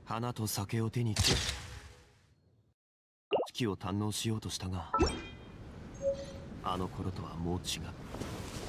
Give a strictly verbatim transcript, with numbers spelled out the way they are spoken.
花と酒を手に四季を堪能しようとしたが、あの頃とはもう違う。